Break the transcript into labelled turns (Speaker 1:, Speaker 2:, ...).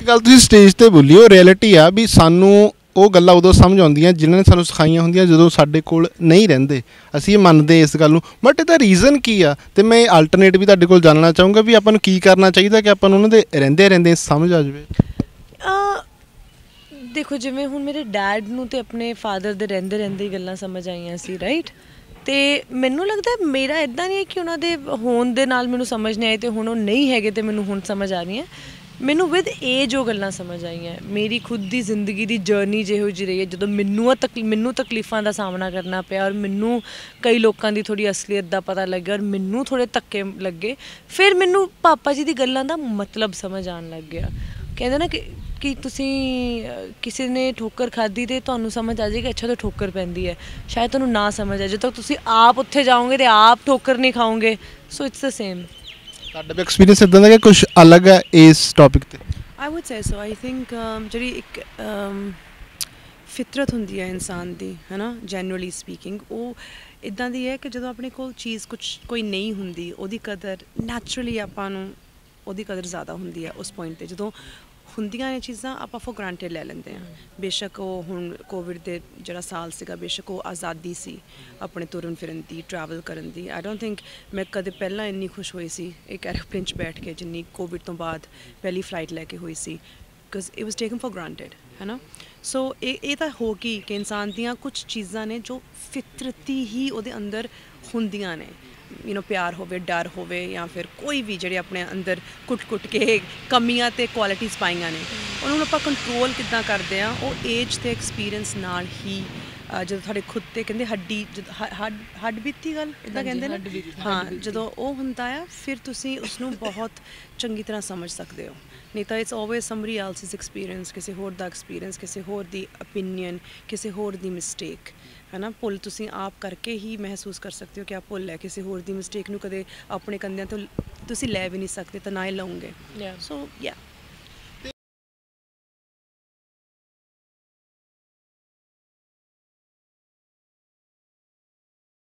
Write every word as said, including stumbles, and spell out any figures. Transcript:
Speaker 1: एक गल तुसीं स्टेज ते बोली ਉਹ ਰਿਐਲਿਟੀ ਆ ਵੀ ਸਾਨੂੰ ਉਹ ਗੱਲਾਂ ਉਦੋਂ ਸਮਝ ਆਉਂਦੀਆਂ ਜਿਨ੍ਹਾਂ ਨੇ ਸਾਨੂੰ ਸਿਖਾਈਆਂ ਹੁੰਦੀਆਂ ਜਦੋਂ ਸਾਡੇ ਕੋਲ ਨਹੀਂ ਰਹਿੰਦੇ ਅਸੀਂ ਇਹ ਮੰਨਦੇ ਇਸ ਗੱਲ ਨੂੰ ਬਟ ਇਹਦਾ ਰੀਜ਼ਨ ਕੀ ਆ ਅਤੇ ਮੈਂ ਆਲਟਰਨੇਟ ਵੀ ਤੁਹਾਡੇ ਕੋਲ ਜਾਣਨਾ ਚਾਹੂੰਗਾ ਵੀ ਆਪਾਂ ਨੂੰ ਕੀ ਕਰਨਾ ਚਾਹੀਦਾ ਕਿ ਆਪਾਂ ਨੂੰ ਉਹਨਾਂ ਦੇ ਰਹਿੰਦੇ ਰਹਿੰਦੇ ਸਮਝ ਆ ਜਾਵੇ।
Speaker 2: ਦੇਖੋ ਜਿਵੇਂ ਹੁਣ ਮੇਰੇ ਡੈਡ ਨੂੰ ਤੇ ਆਪਣੇ ਫਾਦਰ ਦੇ ਰਹਿੰਦੇ ਰਹਿੰਦੇ ਹੀ ਗੱਲਾਂ ਸਮਝ ਆਈਆਂ ਸੀ ਰਾਈਟ ਅਤੇ ਮੈਨੂੰ ਲੱਗਦਾ ਮੇਰਾ ਇੱਦਾਂ ਨਹੀਂ ਹੈ ਕਿ ਉਹਨਾਂ ਦੇ ਹੋਣ ਦੇ ਨਾਲ ਮੈਨੂੰ ਸਮਝ ਨਹੀਂ ਆਈ ਅਤੇ ਹੁਣ ਉਹ ਨਹੀਂ ਹੈਗੇ ਅਤੇ ਮੈਨੂੰ ਹੁਣ ਸਮਝ ਆ ਰਹੀਆਂ ਮੈਨੂੰ ਵਿਦ ਏਜ ਉਹ ਗੱਲਾਂ ਸਮਝ ਆਈਆਂ। ਮੇਰੀ ਖੁਦ ਦੀ ਜ਼ਿੰਦਗੀ ਦੀ ਜਰਨੀ ਜਿਹੋ ਜਿਹੀ ਰਹੀ ਹੈ ਜਦੋਂ ਮੈਨੂੰ ਆ ਤਕ ਮੈਨੂੰ ਤਕਲੀਫਾਂ ਦਾ ਸਾਹਮਣਾ ਕਰਨਾ ਪਿਆ ਔਰ ਮੈਨੂੰ ਕਈ ਲੋਕਾਂ ਦੀ ਥੋੜ੍ਹੀ ਅਸਲੀਅਤ ਦਾ ਪਤਾ ਲੱਗਿਆ ਔਰ ਮੈਨੂੰ ਥੋੜ੍ਹੇ ਧੱਕੇ ਲੱਗੇ ਫਿਰ ਮੈਨੂੰ ਪਾਪਾ ਜੀ ਦੀ ਗੱਲਾਂ ਦਾ ਮਤਲਬ ਸਮਝ ਆਉਣ ਲੱਗ ਗਿਆ। ਕਹਿੰਦੇ ਨਾ ਕਿ ਕਿ ਤੁਸੀਂ ਕਿਸੇ ਨੇ ਠੋਕਰ ਖਾਧੀ ਅਤੇ ਤੁਹਾਨੂੰ ਸਮਝ ਆ ਜਾਏਗੀ ਅੱਛਾ ਤਾਂ ਠੋਕਰ ਪੈਂਦੀ ਹੈ ਸ਼ਾਇਦ ਤੁਹਾਨੂੰ ਨਾ ਸਮਝ ਆ ਜਦੋਂ ਤੱਕ ਤੁਸੀਂ ਆਪ ਉੱਥੇ ਜਾਓਗੇ ਅਤੇ ਆਪ ਠੋਕਰ ਨਹੀਂ ਖਾਓਗੇ ਸੋ ਇਟਸ ਦ ਸੇਮ।
Speaker 1: ਤੁਹਾਡਾ ਵੀ ਐਕਸਪੀਰੀਅੰਸ ਇੱਦਾਂ ਦਾ ਕਿ ਕੁਛ ਅਲੱਗ ਹੈ ਇਸ ਟੌਪਿਕ 'ਤੇ?
Speaker 3: ਆਈ wood say so I think ਜਿਹੜੀ ਇੱਕ ਫਿਤਰਤ ਹੁੰਦੀ ਹੈ ਇਨਸਾਨ ਦੀ ਹੈ ਨਾ ਜੈਨਰਲੀ ਸਪੀਕਿੰਗ ਉਹ ਇੱਦਾਂ ਦੀ ਹੈ ਕਿ ਜਦੋਂ ਆਪਣੇ ਕੋਲ ਚੀਜ਼ ਕੁਛ ਕੋਈ ਨਹੀਂ ਹੁੰਦੀ ਉਹਦੀ ਕਦਰ ਨੈਚੁਰਲੀ ਆਪਾਂ ਨੂੰ ਉਹਦੀ ਕਦਰ ਜ਼ਿਆਦਾ ਹੁੰਦੀ ਹੈ ਉਸ ਪੁਆਇੰਟ 'ਤੇ ਜਦੋਂ ਹੁੰਦੀਆਂ ਨੇ ਚੀਜ਼ਾਂ ਆਪਾਂ ਫੋਰ ਗ੍ਰਾਂਟਡ ਲੈ ਲੈਂਦੇ ਹਾਂ। ਬੇਸ਼ੱਕ ਉਹ ਹੁਣ ਕੋਵਿਡ ਦੇ ਜਿਹੜਾ ਸਾਲ ਸੀਗਾ ਬੇਸ਼ੱਕ ਉਹ ਆਜ਼ਾਦੀ ਸੀ ਆਪਣੇ ਤੁਰਨ ਫਿਰਨ ਦੀ ਟਰੈਵਲ ਕਰਨ ਦੀ ਆਈ ਡੋਂਟ ਥਿੰਕ ਮੈਂ ਕਦੇ ਪਹਿਲਾਂ ਇੰਨੀ ਖੁਸ਼ ਹੋਈ ਸੀ ਇੱਕ ਐਰੋਪਲੇਨ 'ਚ ਬੈਠ ਕੇ ਜਿੰਨੀ ਕੋਵਿਡ ਤੋਂ ਬਾਅਦ ਪਹਿਲੀ ਫਲਾਈਟ ਲੈ ਕੇ ਹੋਈ ਸੀ because it was taken for granted ਹੈ ਨਾ। ਸੋ ਇਹ ਇਹ ਤਾਂ ਹੋ ਗਈ ਕਿ ਇਨਸਾਨ ਦੀਆਂ ਕੁਛ ਚੀਜ਼ਾਂ ਨੇ ਜੋ ਫਿਤਰਤੀ ਹੀ ਉਹਦੇ ਅੰਦਰ ਹੁੰਦੀਆਂ ਨੇ ਯੂ ਨੋ ਪਿਆਰ ਹੋਵੇ ਡਰ ਹੋਵੇ ਜਾਂ ਫਿਰ ਕੋਈ ਵੀ ਜਿਹੜੇ ਆਪਣੇ ਅੰਦਰ ਕੁੱਟ ਕੁੱਟ ਕੇ ਕਮੀਆਂ ਅਤੇ ਕੁਆਲਿਟੀਜ਼ ਪਾਈਆਂ ਨੇ ਉਹਨਾਂ ਨੂੰ ਆਪਾਂ ਕੰਟਰੋਲ ਕਿੱਦਾਂ ਕਰਦੇ ਹਾਂ ਉਹ ਏਜ ਅਤੇ ਐਕਸਪੀਰੀਅੰਸ ਨਾਲ ਹੀ ਜਦੋਂ ਤੁਹਾਡੇ ਖੁਦ 'ਤੇ ਕਹਿੰਦੇ ਹੱਡੀ ਜਦੋਂ ਹੱਡ ਹੱਡ ਬੀਤੀ ਗੱਲ ਇੱਦਾਂ ਕਹਿੰਦੇ ਨੇ ਹਾਂ ਜਦੋਂ ਉਹ ਹੁੰਦਾ ਆ ਫਿਰ ਤੁਸੀਂ ਉਸਨੂੰ ਬਹੁਤ ਚੰਗੀ ਤਰ੍ਹਾਂ ਸਮਝ ਸਕਦੇ ਹੋ ਨਹੀਂ ਤਾਂ it's always somebody else's experience ਕਿਸੇ ਹੋਰ ਦਾ ਐਕਸਪੀਰੀਅੰਸ ਕਿਸੇ ਹੋਰ ਦੀ ਓਪੀਨੀਅਨ ਕਿਸੇ ਹੋਰ ਦੀ ਮਿਸਟੇਕ ਹੈ ਨਾ ਭੁੱਲ ਤੁਸੀਂ ਆਪ ਕਰਕੇ ਹੀ ਮਹਿਸੂਸ ਕਰ ਸਕਦੇ ਹੋ ਕਿ ਆ ਭੁੱਲ ਹੈ ਕਿਸੇ ਹੋਰ ਦੀ ਮਿਸਟੇਕ ਨੂੰ ਕਦੇ ਆਪਣੇ ਕੰਧਿਆਂ ਤੋਂ ਤੁਸੀਂ ਲੈ ਵੀ ਨਹੀਂ ਸਕਦੇ ਤਾਂ ਨਾ ਹੀ ਲਓਗੇ ਸੋ ਯਾ